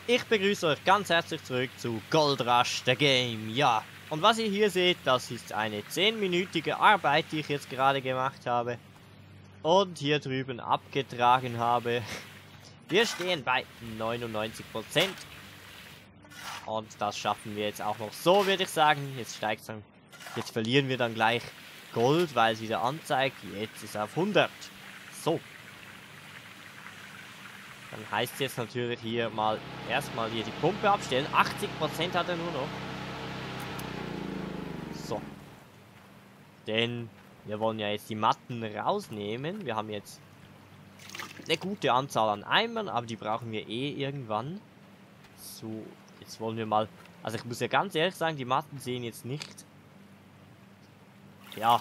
Ich begrüße euch ganz herzlich zurück zu Gold Rush The Game. Ja, und was ihr hier seht, das ist eine 10-minütige Arbeit, die ich jetzt gerade gemacht habe und hier drüben abgetragen habe. Wir stehen bei 99% und das schaffen wir jetzt auch noch so, würde ich sagen. Jetzt steigt dann, jetzt verlieren wir dann gleich Gold, weil es wieder anzeigt. Jetzt ist er auf 100. So. Dann heißt es jetzt natürlich hier mal erstmal hier die Pumpe abstellen. 80% hat er nur noch. So. Denn wir wollen ja jetzt die Matten rausnehmen. Wir haben jetzt eine gute Anzahl an Eimern, aber die brauchen wir eh irgendwann. So, jetzt wollen wir mal... Also ich muss ja ganz ehrlich sagen, die Matten sehen jetzt nicht... Ja...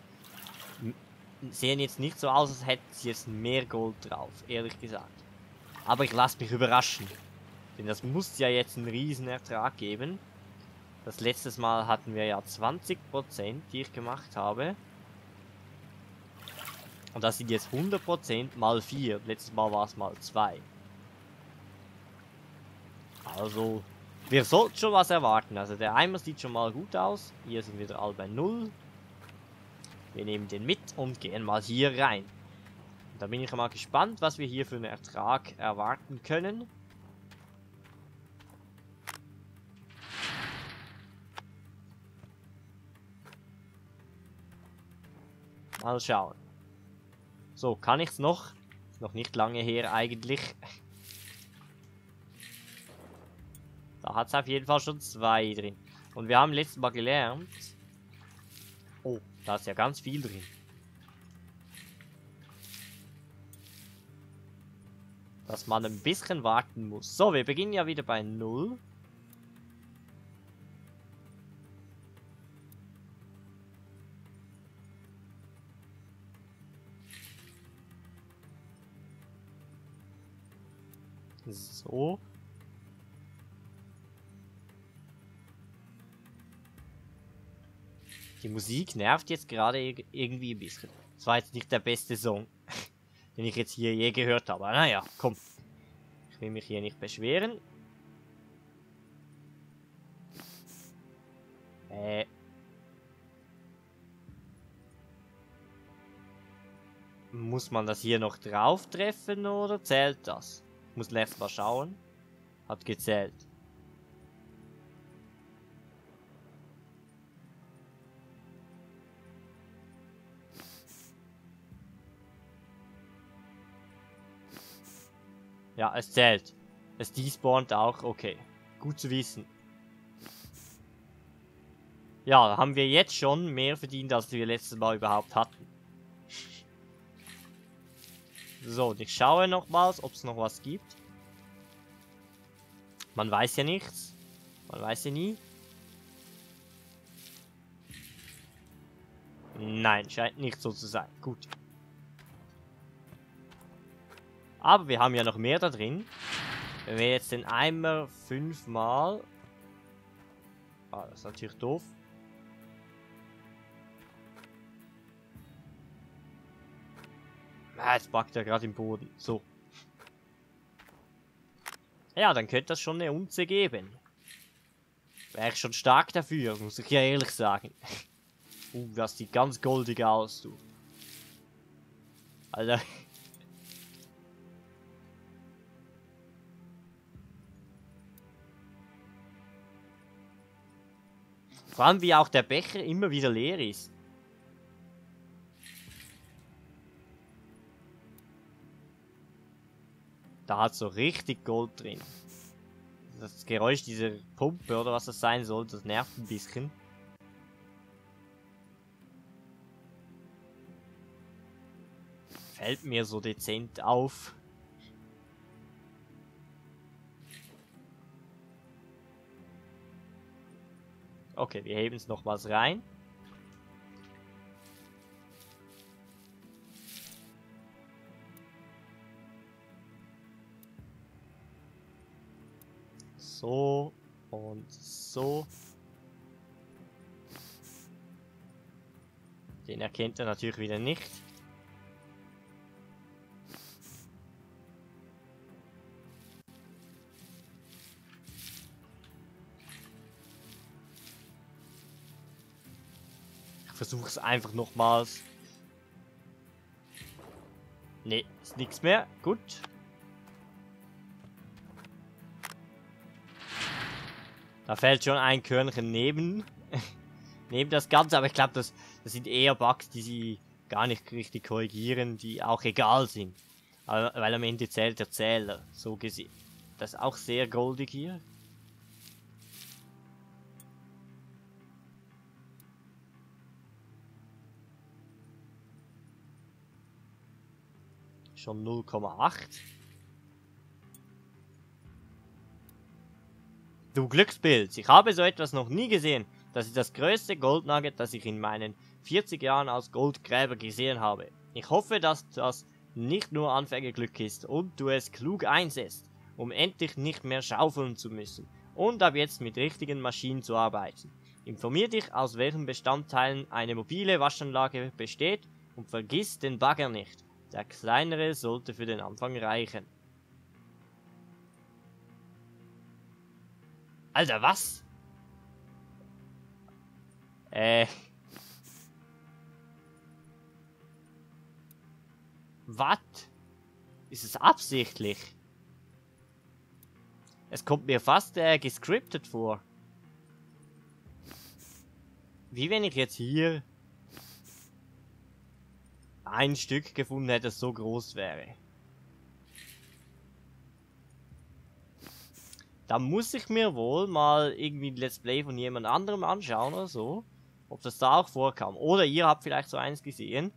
Sehen jetzt nicht so aus, als hätten sie jetzt mehr Gold drauf, ehrlich gesagt. Aber ich lasse mich überraschen. Denn das muss ja jetzt einen riesen Ertrag geben. Das letztes Mal hatten wir ja 20%, die ich gemacht habe. Und das sind jetzt 100% mal 4. Letztes Mal war es mal 2. Also, wir sollten schon was erwarten. Also der Eimer sieht schon mal gut aus. Hier sind wir alle bei 0. Wir nehmen den mit und gehen mal hier rein. Da bin ich mal gespannt, was wir hier für einen Ertrag erwarten können. Mal schauen. So, kann ich es noch? Ist noch nicht lange her eigentlich. Da hat es auf jeden Fall schon 2 drin. Und wir haben letztes Mal gelernt. Oh, da ist ja ganz viel drin. Dass man ein bisschen warten muss. So, wir beginnen ja wieder bei 0. So. Die Musik nervt jetzt gerade irgendwie ein bisschen. Das war jetzt nicht der beste Song, den ich jetzt hier je gehört habe. Aber naja, komm. Ich will mich hier nicht beschweren. Muss man das hier noch drauf treffen oder zählt das? Ich muss erst mal schauen. Hat gezählt. Ja, es zählt. Es despawnt auch, okay. Gut zu wissen. Ja, haben wir jetzt schon mehr verdient, als wir letztes Mal überhaupt hatten. So, und ich schaue nochmals, ob es noch was gibt. Man weiß ja nichts. Man weiß ja nie. Nein, scheint nicht so zu sein. Gut. Aber wir haben ja noch mehr da drin. Wenn wir jetzt den Eimer 5-mal... Ah, das ist natürlich doof. Ah, jetzt packt er gerade im Boden. So. Ja, dann könnte das schon eine Unze geben. Wäre ich schon stark dafür, muss ich ja ehrlich sagen. Das sieht ganz goldig aus, du. Alter. Vor allem, wie auch der Becher immer wieder leer ist. Da hat so richtig Gold drin. Das Geräusch dieser Pumpe oder was das sein soll, das nervt ein bisschen. Fällt mir so dezent auf. Okay, wir heben es nochmals rein. So und so. Den erkennt er natürlich wieder nicht. versuche es einfach nochmals. Ne, ist nichts mehr. Gut. Da fällt schon ein Körnchen neben das Ganze, aber ich glaube, das sind eher Bugs, die sie gar nicht richtig korrigieren, die auch egal sind. Weil am Ende zählt der Zähler, so gesehen. Das ist auch sehr goldig hier. Schon 0,8. Du Glückspilz, ich habe so etwas noch nie gesehen. Das ist das größte Goldnugget, das ich in meinen 40 Jahren als Goldgräber gesehen habe. Ich hoffe, dass das nicht nur Anfängerglück ist und du es klug einsetzt, um endlich nicht mehr schaufeln zu müssen und ab jetzt mit richtigen Maschinen zu arbeiten. Informier dich, aus welchen Bestandteilen eine mobile Waschanlage besteht und vergiss den Bagger nicht. Der kleinere sollte für den Anfang reichen. Alter, was? Was? Ist es absichtlich? Es kommt mir fast gescriptet vor. Wie wenn ich jetzt hier ein Stück gefunden hätte, das so groß wäre. Da muss ich mir wohl mal irgendwie ein Let's Play von jemand anderem anschauen oder so. Ob das da auch vorkam. Oder ihr habt vielleicht so eins gesehen.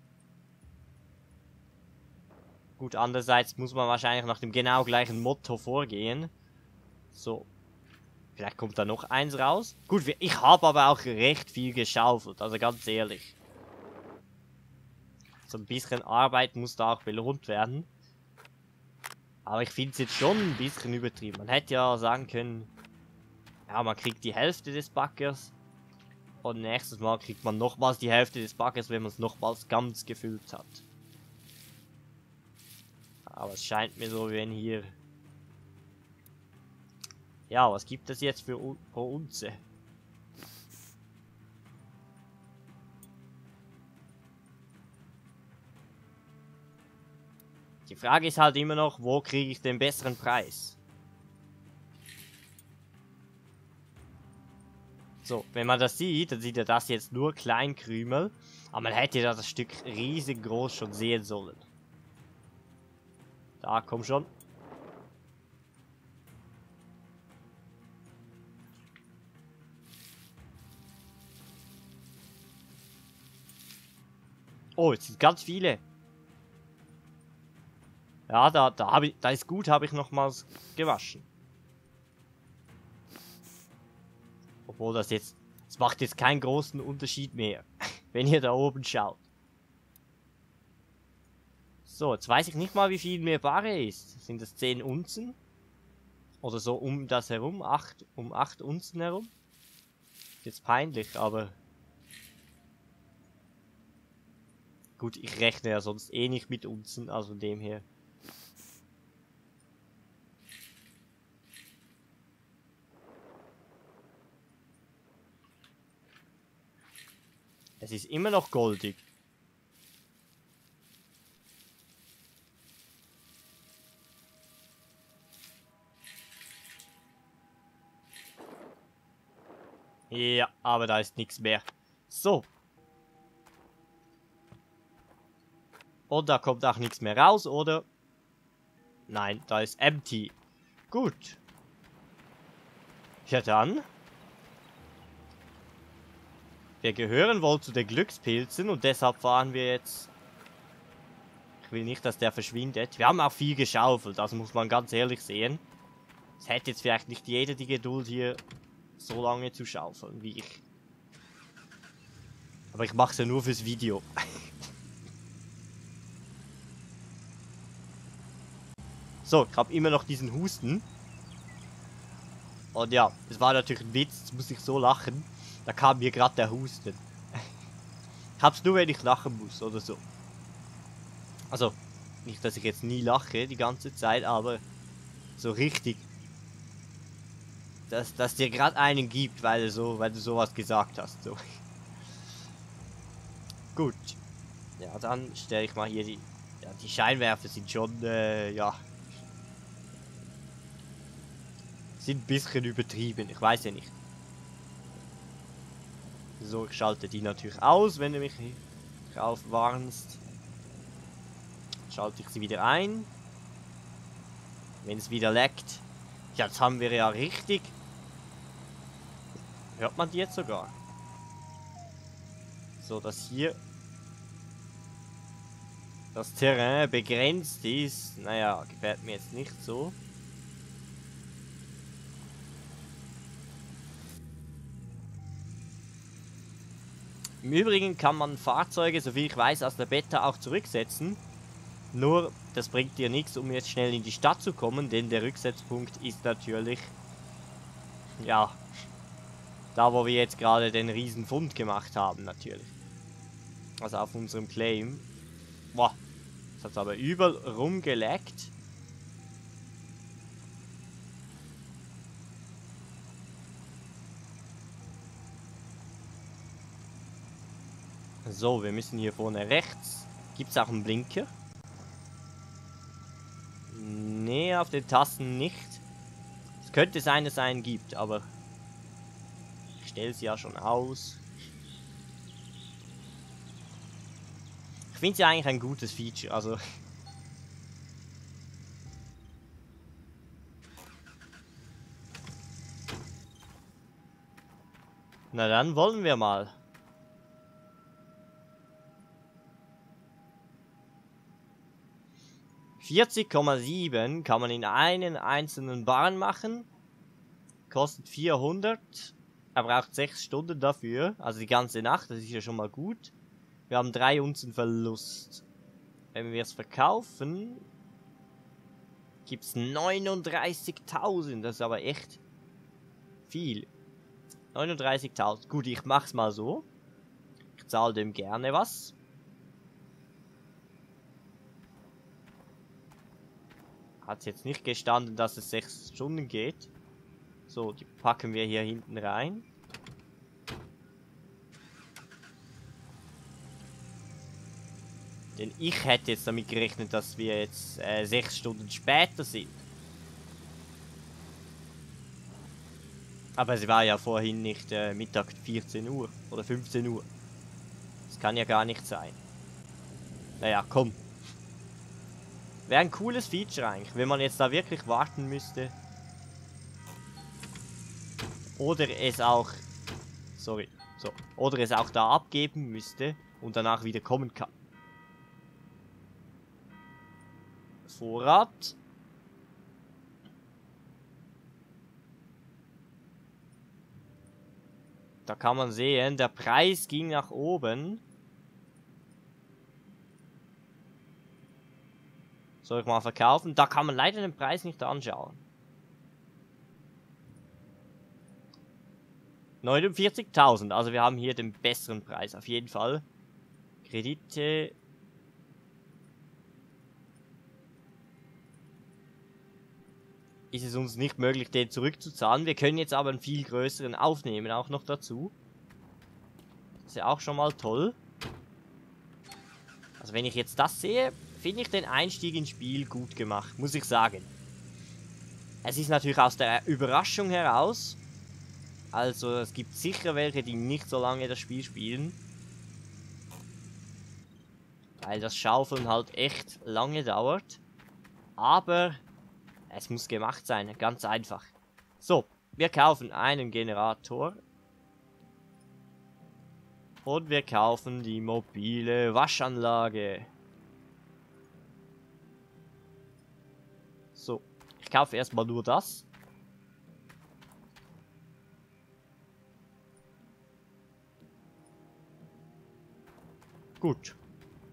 Gut, andererseits muss man wahrscheinlich nach dem genau gleichen Motto vorgehen. So. Vielleicht kommt da noch eins raus. Gut, ich habe aber auch recht viel geschaufelt. Also ganz ehrlich. So ein bisschen Arbeit muss da auch belohnt werden. Aber ich finde es jetzt schon ein bisschen übertrieben. Man hätte ja sagen können, ja, man kriegt die Hälfte des Backers. Und nächstes Mal kriegt man nochmals die Hälfte des Backers, wenn man es nochmals ganz gefüllt hat. Aber es scheint mir so, wie wenn hier... Ja, was gibt es jetzt für pro Unze? Die Frage ist halt immer noch, wo kriege ich den besseren Preis? So, wenn man das sieht, dann sieht er das jetzt nur Kleinkrümel. Aber man hätte ja das Stück riesengroß schon sehen sollen. Da, komm schon. Oh, jetzt sind ganz viele. Ja, da ist gut, habe ich nochmals gewaschen. Obwohl das macht jetzt keinen großen Unterschied mehr, wenn ihr da oben schaut. So, jetzt weiß ich nicht mal, wie viel mir Barre ist. Sind das 10 Unzen? Oder so um das herum, um 8 Unzen herum? Ist jetzt peinlich, aber... Gut, ich rechne ja sonst eh nicht mit Unzen, also von dem her. Es ist immer noch goldig. Ja, aber da ist nichts mehr. So. Und da kommt auch nichts mehr raus, oder? Nein, da ist empty. Gut. Ja dann. Wir gehören wohl zu den Glückspilzen und deshalb fahren wir jetzt... Ich will nicht, dass der verschwindet. Wir haben auch viel geschaufelt, also muss man ganz ehrlich sehen. Es hätte jetzt vielleicht nicht jeder die Geduld hier so lange zu schaufeln wie ich. Aber ich mache es ja nur fürs Video. So, ich habe immer noch diesen Husten. Und ja, es war natürlich ein Witz, jetzt muss ich so lachen. Da kam mir gerade der Husten. Ich hab's nur, wenn ich lachen muss oder so. Also, nicht, dass ich jetzt nie lache die ganze Zeit, aber so richtig. Dass dir gerade einen gibt, weil du sowas gesagt hast. So. Gut. Ja, dann stelle ich mal hier die... Ja, die Scheinwerfer sind schon, ja... Sind ein bisschen übertrieben, ich weiß ja nicht. So, ich schalte die natürlich aus, wenn du mich drauf warnst. Schalte ich sie wieder ein. Wenn es wieder leckt. Ja, jetzt haben wir ja richtig... Hört man die jetzt sogar? So, dass hier... das Terrain begrenzt ist. Naja, gefällt mir jetzt nicht so. Im Übrigen kann man Fahrzeuge, soviel ich weiß, aus der Beta auch zurücksetzen. Nur, das bringt dir nichts, um jetzt schnell in die Stadt zu kommen, denn der Rücksetzpunkt ist natürlich... Ja, da wo wir jetzt gerade den Riesenfund gemacht haben, natürlich. Also auf unserem Claim. Boah, das hat aber übel rumgeleckt. So, wir müssen hier vorne rechts. Gibt es auch einen Blinker? Nee, auf den Tasten nicht. Es könnte sein, dass es einen gibt, aber ich stelle es ja schon aus. Ich finde es ja eigentlich ein gutes Feature, also... Na dann wollen wir mal. $40,7 kann man in einen einzelnen Bahn machen. Kostet 400. Er braucht 6 Stunden dafür. Also die ganze Nacht, das ist ja schon mal gut. Wir haben 3 Unzen Verlust. Wenn wir es verkaufen, gibt es 39.000. Das ist aber echt viel. 39.000. Gut, ich mach's mal so. Ich zahle dem gerne was. Hat jetzt nicht gestanden, dass es 6 Stunden geht. So, die packen wir hier hinten rein. Denn ich hätte jetzt damit gerechnet, dass wir jetzt 6 Stunden später sind. Aber es war ja vorhin nicht Mittag 14 Uhr oder 15 Uhr. Das kann ja gar nicht sein. Naja, komm. Wäre ein cooles Feature eigentlich, wenn man jetzt da wirklich warten müsste. Oder es auch... Sorry. So. Oder es auch da abgeben müsste und danach wieder kommen kann. Vorrat. Da kann man sehen, der Preis ging nach oben. Soll ich mal verkaufen? Da kann man leider den Preis nicht anschauen. 49.000, also wir haben hier den besseren Preis, auf jeden Fall. Kredite. Ist es uns nicht möglich, den zurückzuzahlen. Wir können jetzt aber einen viel größeren aufnehmen, auch noch dazu. Das ist ja auch schon mal toll. Also wenn ich jetzt das sehe, finde ich den Einstieg ins Spiel gut gemacht, muss ich sagen. Es ist natürlich aus der Überraschung heraus. Also es gibt sicher welche, die nicht so lange das Spiel spielen. Weil das Schaufeln halt echt lange dauert. Aber es muss gemacht sein, ganz einfach. So, wir kaufen einen Generator. Und wir kaufen die mobile Waschanlage. So, ich kaufe erstmal nur das. Gut.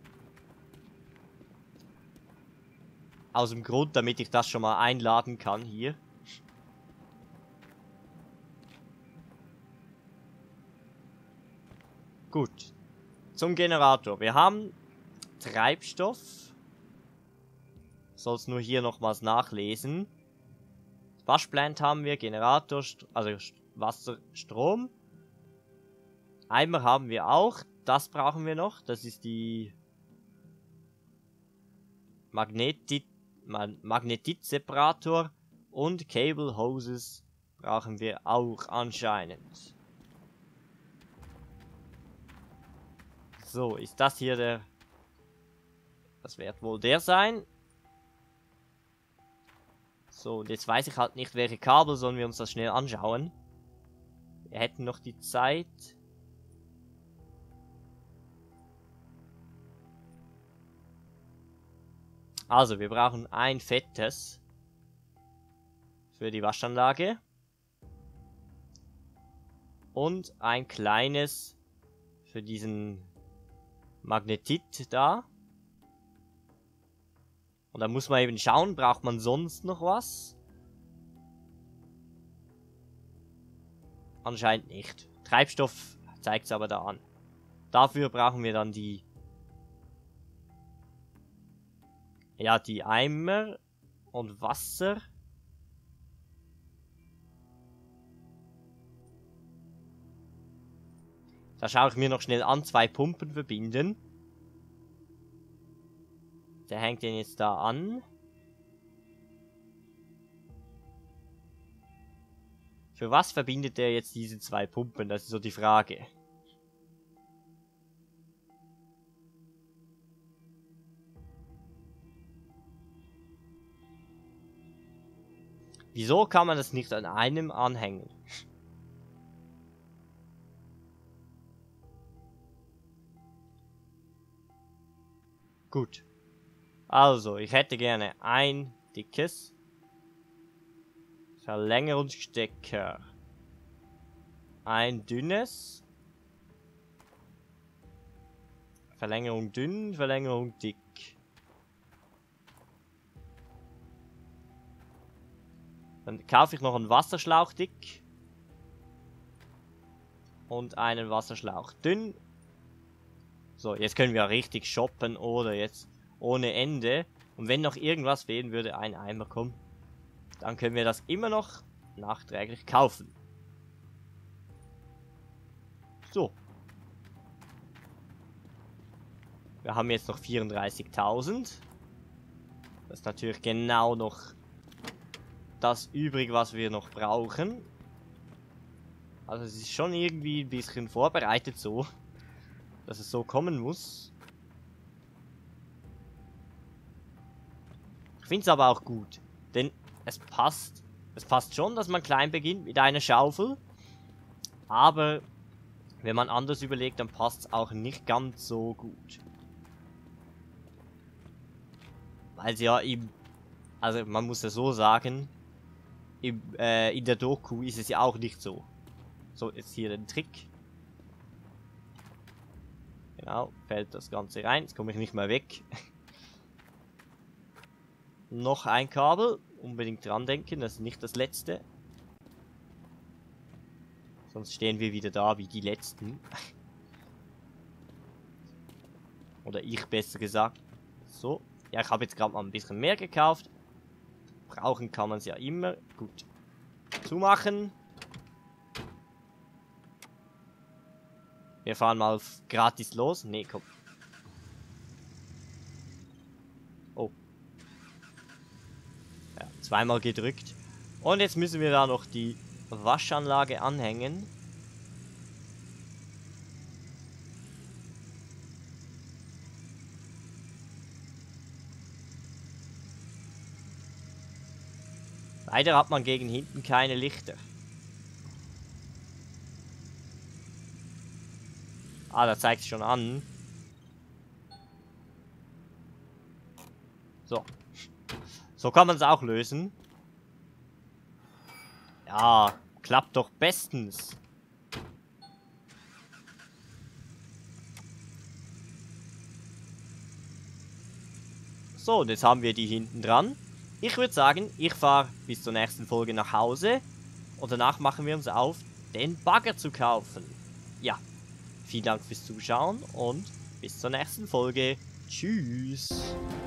Aus dem Grund, damit ich das schon mal einladen kann hier. Gut. Zum Generator. Wir haben Treibstoff. Soll es nur hier nochmals nachlesen. Waschplant haben wir, Generator, also Wasser, Strom. Eimer haben wir auch. das brauchen wir noch. Das ist die Magnetit-Separator und Cable Hoses brauchen wir auch anscheinend. So, ist das hier der... Das wird wohl der sein. So, und jetzt weiß ich halt nicht, welche Kabel, sollen wir uns das schnell anschauen. Wir hätten noch die Zeit. Also, wir brauchen ein fettes für die Waschanlage. Und ein kleines für diesen Magnetit da. Und da muss man eben schauen, braucht man sonst noch was? Anscheinend nicht. Treibstoff zeigt es aber da an. Dafür brauchen wir dann die... Ja, die Eimer und Wasser. Da schaue ich mir noch schnell an, 2 Pumpen verbinden. Der hängt den jetzt da an. Für was verbindet der jetzt diese 2 Pumpen? Das ist so die Frage. Wieso kann man das nicht an einem anhängen? Gut. Also, ich hätte gerne ein dickes Verlängerungsstecker. Ein dünnes. Verlängerung dünn, Verlängerung dick. Dann kaufe ich noch einen Wasserschlauch dick. Und einen Wasserschlauch dünn. So, jetzt können wir richtig shoppen oder jetzt ohne Ende. Und wenn noch irgendwas fehlen würde, ein Eimer kommen, dann können wir das immer noch nachträglich kaufen. So. Wir haben jetzt noch 34.000. Das ist natürlich genau noch das übrig, was wir noch brauchen. Also es ist schon irgendwie ein bisschen vorbereitet so, dass es so kommen muss. Ich finde es aber auch gut, denn es passt schon, dass man klein beginnt mit einer Schaufel, aber wenn man anders überlegt, dann passt es auch nicht ganz so gut. Weil sie ja also man muss ja so sagen, in der Doku ist es ja auch nicht so. So, jetzt hier den Trick. Genau, fällt das Ganze rein, jetzt komme ich nicht mehr weg. Noch ein Kabel, unbedingt dran denken, das ist nicht das letzte. Sonst stehen wir wieder da wie die Letzten. Oder ich besser gesagt. So, ja, ich habe jetzt gerade mal ein bisschen mehr gekauft. Brauchen kann man es ja immer. Gut. Zumachen. Wir fahren mal gratis los. Nee, komm. Oh. Ja, zweimal gedrückt. Und jetzt müssen wir da noch die Waschanlage anhängen. Leider hat man gegen hinten keine Lichter. Ah, da zeigt es schon an. So. So kann man es auch lösen. Ja, klappt doch bestens. So, und jetzt haben wir die hinten dran. Ich würde sagen, ich fahre bis zur nächsten Folge nach Hause. Und danach machen wir uns auf, den Bagger zu kaufen. Ja, vielen Dank fürs Zuschauen und bis zur nächsten Folge. Tschüss.